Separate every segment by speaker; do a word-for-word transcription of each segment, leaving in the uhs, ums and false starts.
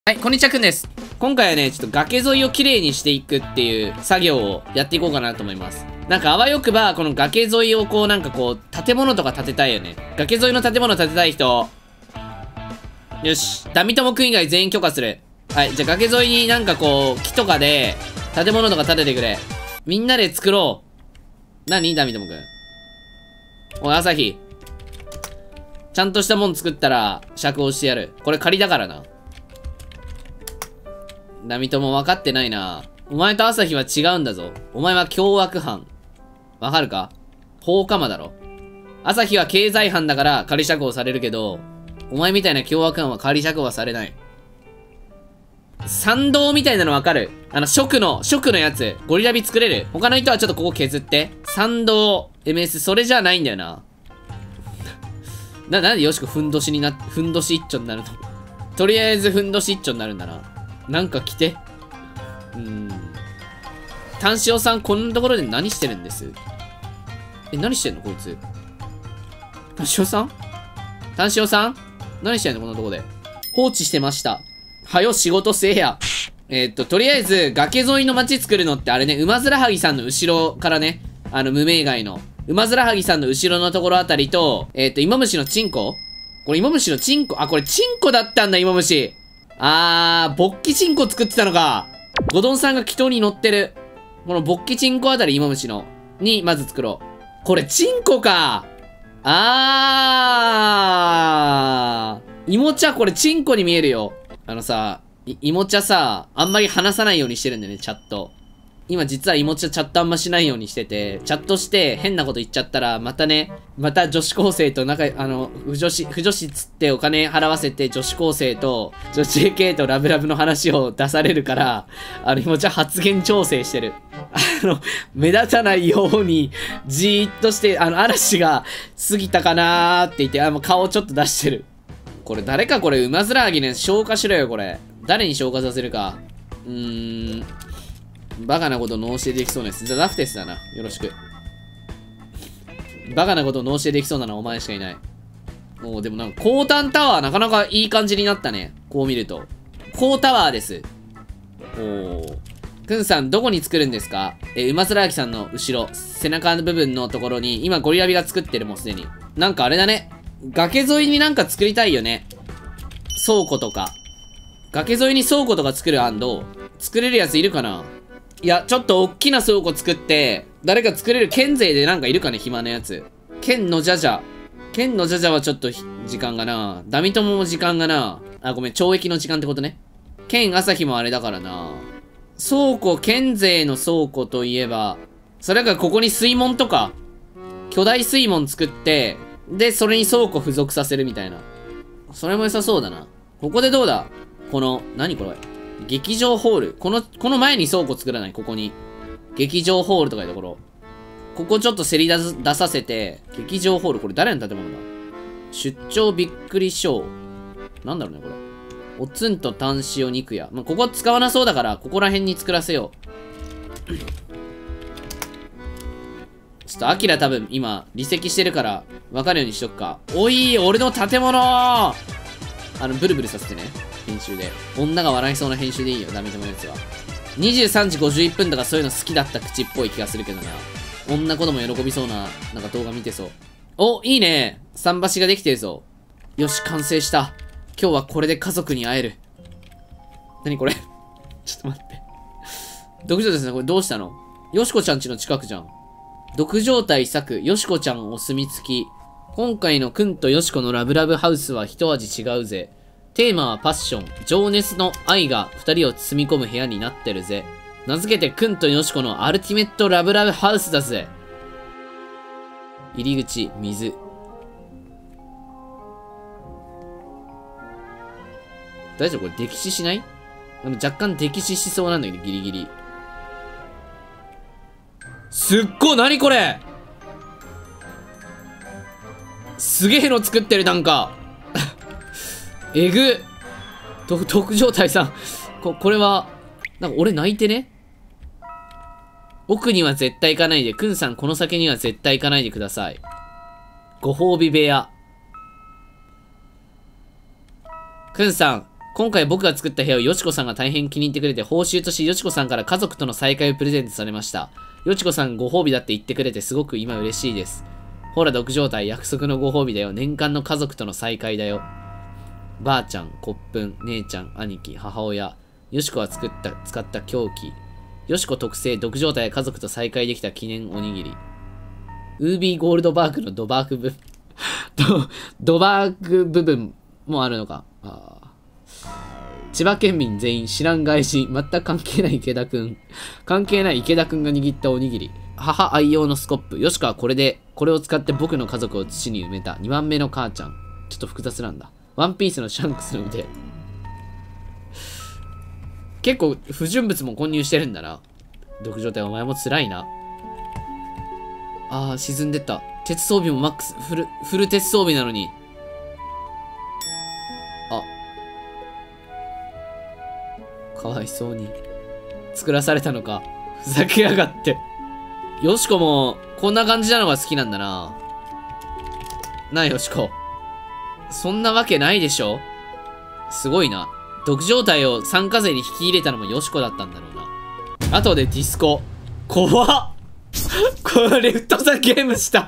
Speaker 1: はい、こんにちは、くんです。今回はね、ちょっと崖沿いをきれいにしていくっていう作業をやっていこうかなと思います。なんかあわよくば、この崖沿いをこう、なんかこう、建物とか建てたいよね。崖沿いの建物建てたい人。よし。ダミトモくん以外全員許可する。はい、じゃあ崖沿いになんかこう、木とかで、建物とか建ててくれ。みんなで作ろう。何ダミトモくん。おい、朝日。ちゃんとしたもん作ったら、釈放してやる。これ仮だからな。ダミトも分かってないな。お前と朝日は違うんだぞ。お前は凶悪犯。わかるか？放火魔だろ。朝日は経済犯だから仮釈放されるけど、お前みたいな凶悪犯は仮釈放はされない。参道みたいなの分かる？あの、食の、食のやつ。ゴリラビ作れる？他の人はちょっとここ削って。参道、エムエス、それじゃないんだよな。な、なんでよしこふんどしにな、ふんどし一丁になるの？とりあえずふんどし一丁になるんだな。なんか来て。うーん。炭塩さん、こんなところで何してるんです？え、何してんのこいつ。炭塩さん炭塩さん何してんのこんなとこで。放置してました。はよ、仕事せえや。えー、っと、とりあえず、崖沿いの街作るのってあれね、馬面はぎさんの後ろからね、あの、無名街の。馬面はぎさんの後ろのところあたりと、えー、っと、芋虫のチンコこれ芋虫のチンコ、あ、これチンコだったんだ、芋虫。あー、勃起チンコ作ってたのか。ゴドンさんが祈祷に乗ってる。この勃起チンコあたり、芋虫の。に、まず作ろう。これ、チンコか。あー。芋茶、これ、チンコに見えるよ。あのさ、い芋茶さ、あんまり話さないようにしてるんだよね、チャット。今実は芋茶チャットあんましないようにしてて、チャットして変なこと言っちゃったら、またね、また女子高生と仲、あの、不女子、不女子つってお金払わせて女子高生と、女子 ジェーケー とラブラブの話を出されるから、あの、芋茶発言調整してる。あの、目立たないように、じーっとして、あの、嵐が過ぎたかなーって言って、あの、顔ちょっと出してる。これ誰かこれ、馬面はぎね、消化しろよ、これ。誰に消化させるか。うーん。バカなこと脳教えできそうです。じゃあラフテスだな。よろしく。バカなこと脳教えできそうなのはお前しかいない。もうでもなんか、高端タワーなかなかいい感じになったね。こう見ると。高タワーです。おー。くんさん、どこに作るんですか？え、馬面明さんの後ろ、背中の部分のところに、今ゴリラビが作ってる、もうすでに。なんかあれだね。崖沿いになんか作りたいよね。倉庫とか。崖沿いに倉庫とか作る案どう？作れるやついるかな？いや、ちょっと大きな倉庫作って、誰か作れる県勢でなんかいるかね、暇なやつ。県のジャジャ。県のジャジャはちょっと時間がな。ダミトモも時間がな。あ、ごめん、懲役の時間ってことね。県朝日もあれだからな。倉庫、県勢の倉庫といえば、それかここに水門とか、巨大水門作って、で、それに倉庫付属させるみたいな。それも良さそうだな。ここでどうだ？この、何これ？劇場ホール。この、この前に倉庫作らないここに。劇場ホールとかいうところ。ここちょっとせり出す、出させて、劇場ホール。これ誰の建物だ？出張びっくりショー。なんだろうね、これ。おつんとタン塩肉屋。まあ、ここ使わなそうだから、ここら辺に作らせよう。ちょっと、アキラ多分今、離席してるから、わかるようにしとくか。おい、俺の建物あの、ブルブルさせてね。編集で。女が笑いそうな編集でいいよ、ダメでもやつは。にじゅうさんじごじゅういっぷんとかそういうの好きだった口っぽい気がするけどな。女子供喜びそうな、なんか動画見てそう。お、いいね。桟橋ができてるぞ。よし、完成した。今日はこれで家族に会える。何これちょっと待って。毒状ですね、これどうしたの？よしこちゃん家の近くじゃん。毒状態作、よしこちゃんお墨付き。今回のくんとよしこのラブラブハウスは一味違うぜ。テーマはパッション、情熱の愛が二人を包み込む部屋になってるぜ。名付けてくんとよしこのアルティメットラブラブハウスだぜ。入り口、水。大丈夫これ溺死しない？でも若干溺死しそうなんだけど、ギリギリ。すっごい、なにこれ？すげえの作ってる、なんか。えぐと、特上隊さん。こ、これは、なんか俺泣いてね。奥には絶対行かないで。くんさん、この先には絶対行かないでください。ご褒美部屋。くんさん、 今回僕が作った部屋をよしこさんが大変気に入ってくれて、報酬としてよしこさんから家族との再会をプレゼントされました。よしこさんご褒美だって言ってくれてすごく今嬉しいです。ほら、毒状態、約束のご褒美だよ。年間の家族との再会だよ。ばあちゃん、こっぷん、姉ちゃん、兄貴、母親。よしこが作った、使った凶器。よしこ特製、毒状態、家族と再会できた記念おにぎり。ウービーゴールドバーグのドバーグ部ド、ドバーグ部分もあるのか。あ千葉県民全員知らん外人、全く関係ない池田くん。関係ない池田くんが握ったおにぎり。母愛用のスコップ。よしこはこれで、これを使って僕の家族を土に埋めた。にばんめの母ちゃん。ちょっと複雑なんだ。ワンピースのシャンクスの腕。結構不純物も混入してるんだな。毒状態お前も辛いな。ああ、沈んでった。鉄装備もマックス、フル、フル鉄装備なのに。あ。かわいそうに。作らされたのか。ふざけやがって。よしこも、こんな感じなのが好きなんだな。なあ、よしこ。そんなわけないでしょ。すごいな。毒状態を参加税に引き入れたのもよしこだったんだろうな。あとでディスコ。怖っこれ、フットサルゲームした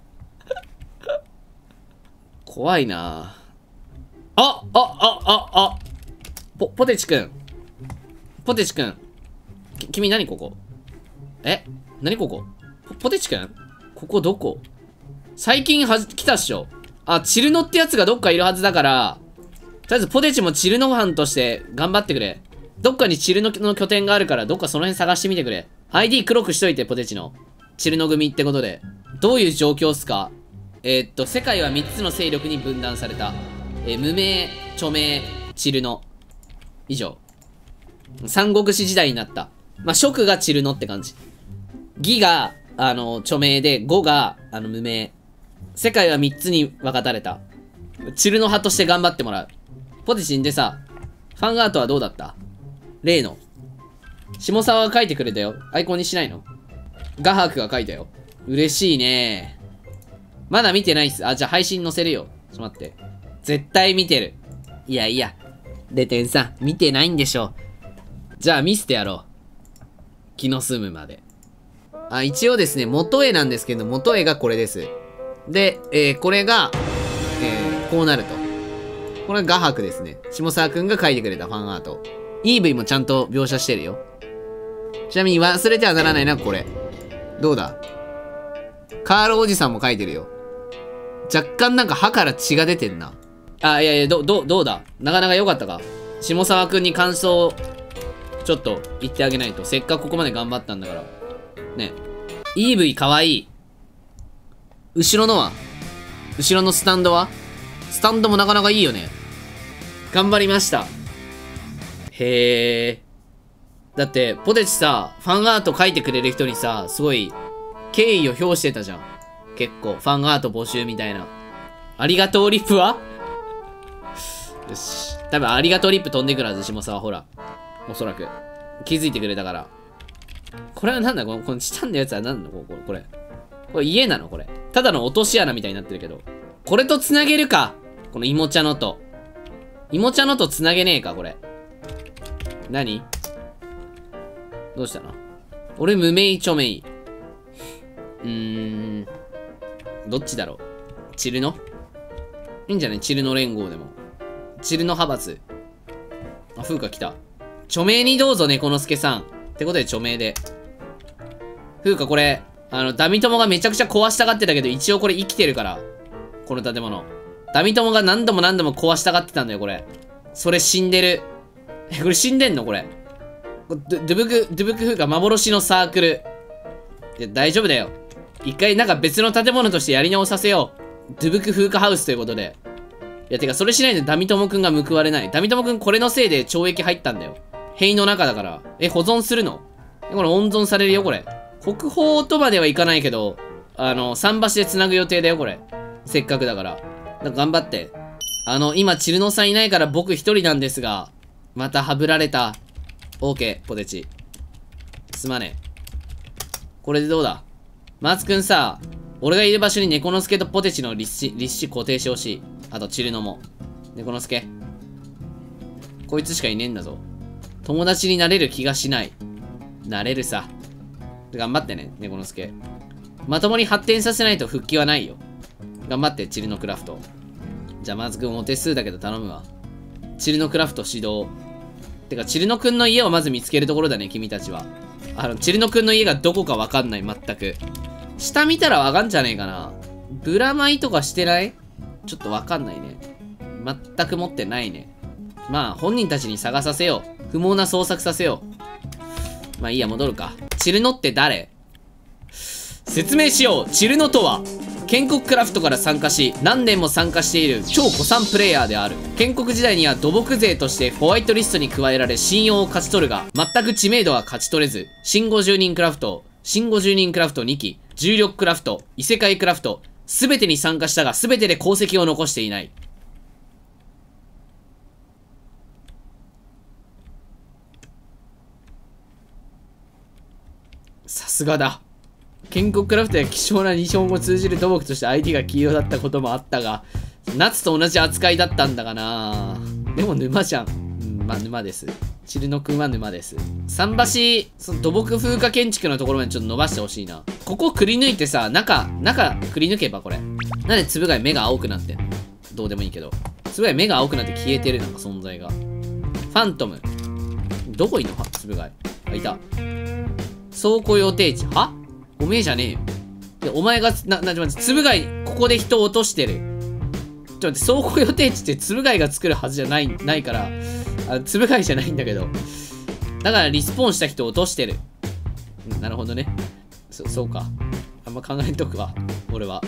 Speaker 1: 怖いな。ああ、あ、あ、あ、ポ、ポテチくん。ポテチくん。き君何ここえ何ここポ、ポテチくんここどこ最近はじ、来たっしょ。あ、チルノってやつがどっかいるはずだから、とりあえずポテチもチルノ班として頑張ってくれ。どっかにチルノの拠点があるから、どっかその辺探してみてくれ。アイディー 黒くしといて、ポテチの。チルノ組ってことで。どういう状況っすか？えー、っと、世界はみっつの勢力に分断された。えー、無名、著名、チルノ。以上。三国志時代になった。まあ、蜀がチルノって感じ。義が、あの、著名で、呉が、あの、無名。世界はみっつに分かたれた。チルノ派として頑張ってもらう。ポテチんでさ、ファンアートはどうだった？例の。下沢が書いてくれたよ。アイコンにしないの？ガハークが書いたよ。嬉しいね。まだ見てないっす。あ、じゃあ配信載せるよ。ちょっと待って。絶対見てる。いやいや。レテンさん、見てないんでしょ。じゃあ見せてやろう。気の済むまで。あ、一応ですね、元絵なんですけど、元絵がこれです。で、えー、これが、えー、こうなると。これが画伯ですね。下沢くんが描いてくれたファンアート。イーブイ もちゃんと描写してるよ。ちなみに忘れてはならないのはこれ。どうだ？カールおじさんも描いてるよ。若干なんか歯から血が出てんな。あ、いやいや、ど、ど、どうだ？なかなか良かったか？下沢くんに感想をちょっと言ってあげないと。せっかくここまで頑張ったんだから。ね。イーブイ かわいい。後ろのは？後ろのスタンドは？スタンドもなかなかいいよね。頑張りました。へえ。だって、ポテチさ、ファンアート描いてくれる人にさ、すごい、敬意を表してたじゃん。結構、ファンアート募集みたいな。ありがとうリップはよし。多分、ありがとうリップ飛んでくるはず、下沢、ほら。おそらく。気づいてくれたから。これはなんだこの、このチタンのやつは何なのこれ。これ。これ家なのこれ。ただの落とし穴みたいになってるけど。これと繋げるか。この芋茶のと。芋茶のと繋げねえか、これ。何？どうしたの？俺無名著名。うーん。どっちだろう？チルノ？いいんじゃない？チルノ連合でも。チルノ派閥。あ、風花来た。著名にどうぞ、猫之助さん。ってことで著名で。風花これ、あの、ダミ友がめちゃくちゃ壊したがってたけど、一応これ生きてるから。この建物。ダミ友が何度も何度も壊したがってたんだよ、これ。それ死んでる。え、これ死んでんのこれ。ドゥブク、ドゥブク風花幻のサークル。いや、大丈夫だよ。一回なんか別の建物としてやり直させよう。ドゥブク風花ハウスということで。いや、てかそれしないとダミ友くんが報われない。ダミ友くんこれのせいで懲役入ったんだよ。塀の中だから。え、保存するの？え、これ温存されるよ、これ。国宝とまではいかないけど、あの、桟橋で繋ぐ予定だよ、これ。せっかくだから。だから頑張って。あの、今、チルノさんいないから僕一人なんですが、またはぶられた。オーケー、ポテチ。すまねえ。これでどうだ？マーツくんさ、俺がいる場所に猫之助とポテチの立志、立志固定してほしい。あと、チルノも。猫之助。 こいつしかいねえんだぞ。友達になれる気がしない。なれるさ。頑張ってね、猫之助。まともに発展させないと復帰はないよ。頑張って、チルノクラフト。じゃあ、まずくんお手数だけど頼むわ。チルノクラフト指導。てか、チルノくんの家をまず見つけるところだね、君たちは。あの、チルノくんの家がどこかわかんない、全く。下見たらわかんじゃねえかな。ブラマイとかしてない？ちょっとわかんないね。全く持ってないね。まあ、本人たちに探させよう。不毛な捜索させよう。まあいいや、戻るか。チルノって誰？説明しよう。チルノとは、建国クラフトから参加し、何年も参加している超古参プレイヤーである。建国時代には土木勢としてホワイトリストに加えられ信用を勝ち取るが、全く知名度は勝ち取れず、新ごじゅうにんクラフト、新ごじゅうにんクラフトにき、重力クラフト、異世界クラフト、すべてに参加したが、すべてで功績を残していない。さすがだ。建国クラフトや希少な日本語を通じる土木として相手が黄色だったこともあったが、夏と同じ扱いだったんだがな。でも沼じゃん。うん、まあ沼です。チルノくんは沼です。桟橋、その土木風化建築のところまでちょっと伸ばしてほしいな。ここくり抜いてさ、中、中くり抜けばこれ。なんでつぶ貝目が青くなってんの？どうでもいいけど。つぶ貝目が青くなって消えてるなんか存在が。ファントム。どこいんのつぶ貝。あ、いた。倉庫予定地。はおめえじゃねえよ。で、お前が、な、な、ちょっと待って、つぶ貝、ここで人を落としてる。ちょっと待って、倉庫予定地ってつぶ貝が作るはずじゃない、ないから、あ、つぶ貝じゃないんだけど。だからリスポーンした人を落としてる。うん、なるほどね。そ、そうか。あんま考えとくわ。俺は。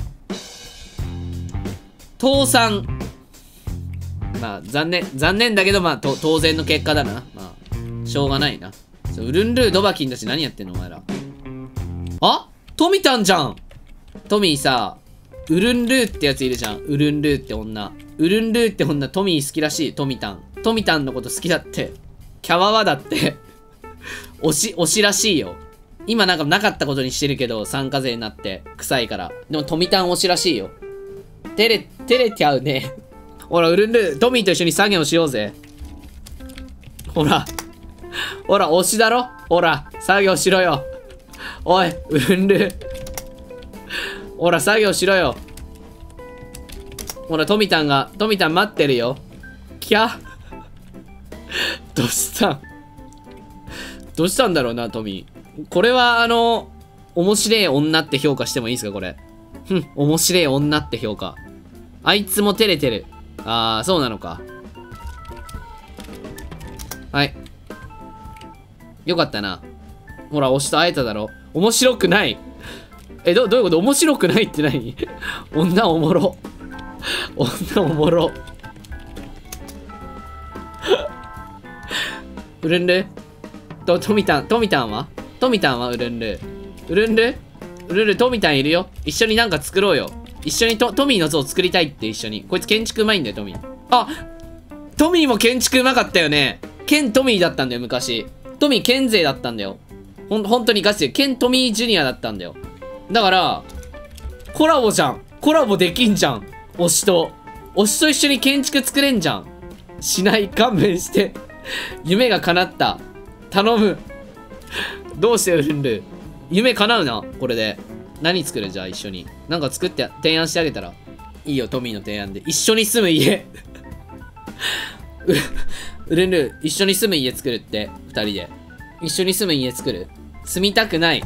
Speaker 1: 倒産。まあ、残念、残念だけど、まあ、と、当然の結果だな。まあ、しょうがないな。そう、ウルンルー、ドバキンたち何やってんのお前ら。あトミタンじゃん。トミーさ、ウルンルーってやついるじゃん。ウルンルーって女。ウルンルーって女、トミー好きらしい。トミタン。トミタンのこと好きだって。キャワワだって。推し、推しらしいよ。今なんかなかったことにしてるけど、参加税になって。臭いから。でもトミタン推しらしいよ。照れ、照れちゃうね。ほら、ウルンルー、トミーと一緒に作業しようぜ。ほら。ほら、推しだろほら、作業しろよ。おい、ウルンルー。ほら、作業しろよ。ほら、トミタンが、トミタン待ってるよ。キャどうしたんどうしたんだろうな、トミー。これは、あの、面白い女って評価してもいいですか、これ。ふん、面白い女って評価。あいつも照れてる。あー、そうなのか。はい。よかったな。ほら、推しと会えただろ。面白くない。え、ど、どういうこと面白くないって何女おもろ。女おもろ。ウルンルと、トミタン、トミタンはトミタンはウルンルウルンルウルンルトミタンいるよ。一緒になんか作ろうよ。一緒にト、トミーの像作りたいって一緒に。こいつ建築うまいんだよ、トミー。あトミーも建築うまかったよね。ケントミーだったんだよ、昔。トミーケン勢だったんだよ。ほん、本当にガチで、ケントミージュニアだったんだよ。だから、コラボじゃん。コラボできんじゃん。推しと。推しと一緒に建築作れんじゃん。しない。勘弁して。夢が叶った。頼む。どうしてウルンル夢叶うな、これで。何作るじゃあ一緒に。なんか作って、提案してあげたら。いいよ、トミーの提案で。一緒に住む家。ウルンル一緒に住む家作るって。二人で。一緒に住む家作る住みたくない。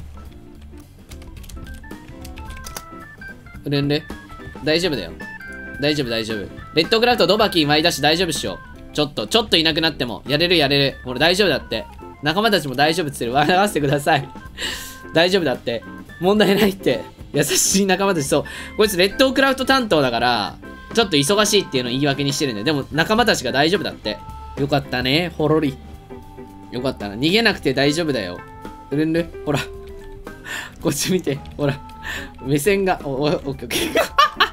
Speaker 1: ウルンル大丈夫だよ。大丈夫大丈夫。レッドクラフトドバキンワイだし大丈夫っしょ。ちょっと、ちょっといなくなっても。やれるやれる。俺大丈夫だって。仲間たちも大丈夫っつってる。笑わせてください。大丈夫だって。問題ないって。優しい仲間たち、そう。こいつレッドクラフト担当だから、ちょっと忙しいっていうのを言い訳にしてるんだよ。でも仲間たちが大丈夫だって。よかったね。ほろり。よかったな。逃げなくて大丈夫だよ。ウルンルほら。こっち見て。ほら。目線が。お、お、オッケーオッケー。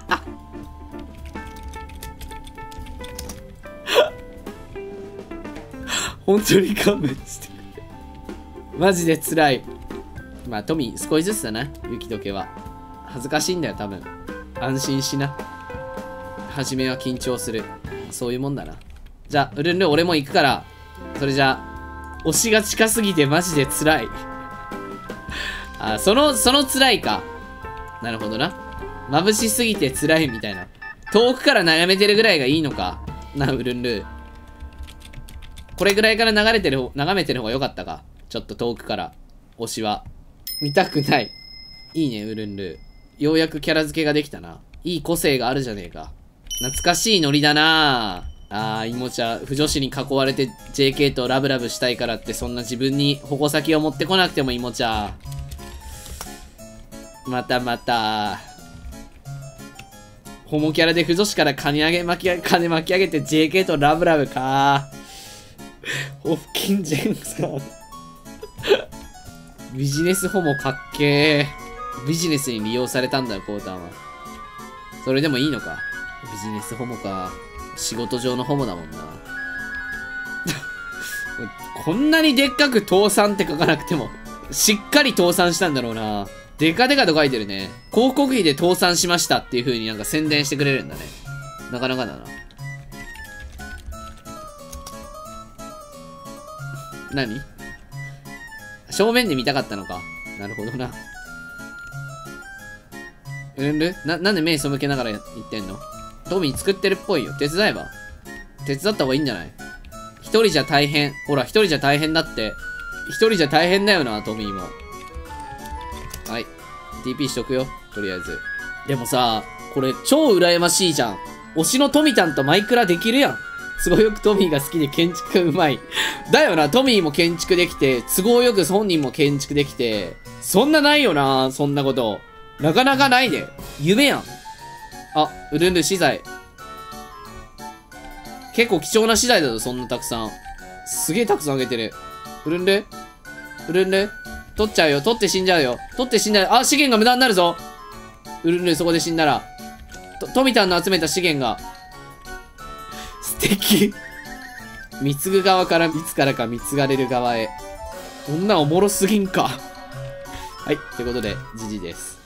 Speaker 1: 本当に勘弁してくれ。マジで辛い。まあ、トミー、少しずつだな。雪解けは。恥ずかしいんだよ、多分。安心しな。初めは緊張する。そういうもんだな。 じゃあ、うるんるん俺も行くから。それじゃあ、推しが近すぎてマジで辛い。あ、その、その辛いか。なるほどな。眩しすぎて辛いみたいな。遠くから眺めてるぐらいがいいのか。な、うるんる。これぐらいから流れてる、眺めてる方が良かったか。ちょっと遠くから。推しは。見たくない。いいね、うるんる。ようやくキャラ付けができたな。いい個性があるじゃねえか。懐かしいノリだなあー、いもちゃ、不女子に囲われて ジェーケー とラブラブしたいからってそんな自分に矛先を持ってこなくてもいもちゃ。またまた。ホモキャラで不女子から金上げ巻き、金巻き上げて ジェーケー とラブラブか。ホフキンジェンさん。ビジネスホモかっけー。ビジネスに利用されたんだよ、コウタンは。それでもいいのか。ビジネスホモか。仕事上のホモだもんな。こんなにでっかく倒産って書かなくても、しっかり倒産したんだろうな。デカデカと書いてるね。広告費で倒産しましたっていう風になんか宣伝してくれるんだね。なかなかだな。何？正面で見たかったのか。なるほどな。うるんるな、なんで目背けながら言ってんの？トミー作ってるっぽいよ。手伝えば？手伝った方がいいんじゃない？一人じゃ大変。ほら、一人じゃ大変だって。一人じゃ大変だよな、トミーも。はい。ティーピー しとくよ。とりあえず。でもさ、これ超羨ましいじゃん。推しのトミタンとマイクラできるやん。都合よくトミーが好きで建築がうまい。だよな、トミーも建築できて、都合よく本人も建築できて、そんなないよな、そんなこと。なかなかないで。夢やん。あ、うるんる資材。結構貴重な資材だぞ、そんなたくさん。すげえたくさんあげてる。うるんるうるんる取っちゃうよ。取って死んじゃうよ。取って死んだよ。あ、資源が無駄になるぞ。うるんるそこで死んだら。と、トミタンの集めた資源が。素敵。貢ぐ側からいつからか貢がれる側へ。こんなおもろすぎんか。はい。ということで、ジジです。